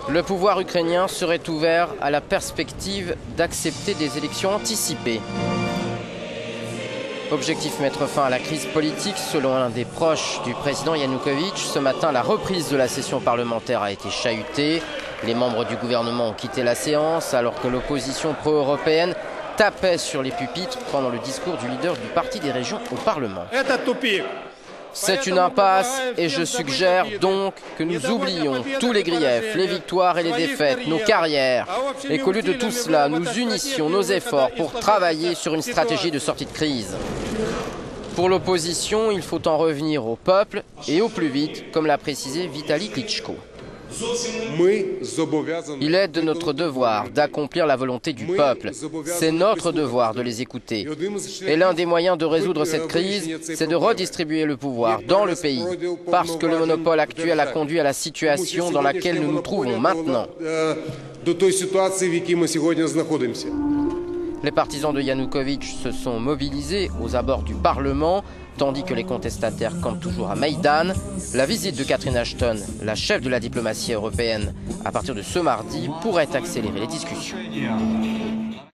Le pouvoir ukrainien serait ouvert à la perspective d'accepter des élections anticipées. Objectif mettre fin à la crise politique. Selon l'un des proches du président Yanukovych, ce matin, la reprise de la session parlementaire a été chahutée. Les membres du gouvernement ont quitté la séance alors que l'opposition pro-européenne tapait sur les pupitres pendant le discours du leader du Parti des régions au Parlement. C'est une impasse et je suggère donc que nous oublions tous les griefs, les victoires et les défaites, nos carrières, et qu'au lieu de tout cela, nous unissions nos efforts pour travailler sur une stratégie de sortie de crise. Pour l'opposition, il faut en revenir au peuple et au plus vite, comme l'a précisé Vitali Klitschko. Il est de notre devoir d'accomplir la volonté du peuple. C'est notre devoir de les écouter. Et l'un des moyens de résoudre cette crise, c'est de redistribuer le pouvoir dans le pays, parce que le monopole actuel a conduit à la situation dans laquelle nous nous trouvons maintenant. Les partisans de Yanukovych se sont mobilisés aux abords du Parlement, tandis que les contestataires campent toujours à Maïdan. La visite de Catherine Ashton, la chef de la diplomatie européenne, à partir de ce mardi, pourrait accélérer les discussions.